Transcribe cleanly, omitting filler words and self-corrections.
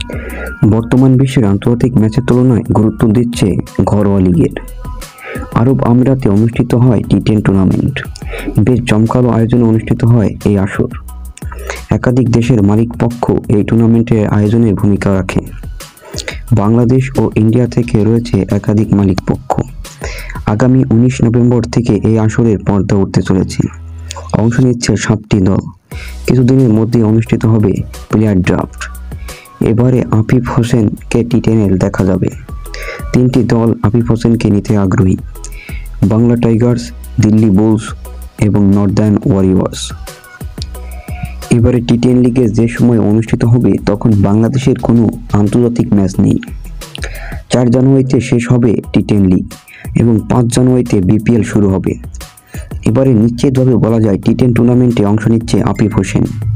বর্তমান বিশ্বের আন্তর্জাতিক ম্যাচের তুলনায় গুরুত্ব দিচ্ছে ঘরোয়া লিগের। আরব আমিরাতে অনুষ্ঠিত হয় টি10 টুর্নামেন্ট। বেশ জমকালো আয়োজনে অনুষ্ঠিত হয় এই আসর। একাধিক দেশের মালিক পক্ষ এই টুর্নামেন্টের আয়োজনে ভূমিকা রাখে। বাংলাদেশ ও ইন্ডিয়া থেকে রয়েছে একাধিক মালিক পক্ষ। আগামী 19 নভেম্বর থেকে এই আসরের পর্দা উঠতে চলেছে। অংশ নিচ্ছে 7টি দল। কিছুদিনের মধ্যে অনুষ্ঠিত হবে প্লেয়ার ড্রাফট। এবারে আফিফ হোসেনকে টি10 দেখা যাবে। 3টি দল আফিফ হোসেনকে নিতে আগ্রহী: বাংলা টাইগার্স, দিল্লি বুলস এবং নর্দার্ন ওয়ারিয়র্স। এবারে টি10 লিগে যে সময় অনুষ্ঠিত হবে তখন বাংলাদেশের কোনো আন্তর্জাতিক ম্যাচ নেই। 4 জানুয়ারিতে শেষ হবে টি10 লিগ এবং 5 জানুয়ারিতে বিপিএল শুরু হবে। এবারে নিশ্চিতভাবে বলা যায় টি10 টুর্নামেন্টে অংশ নিচ্ছে আফিফ হোসেন।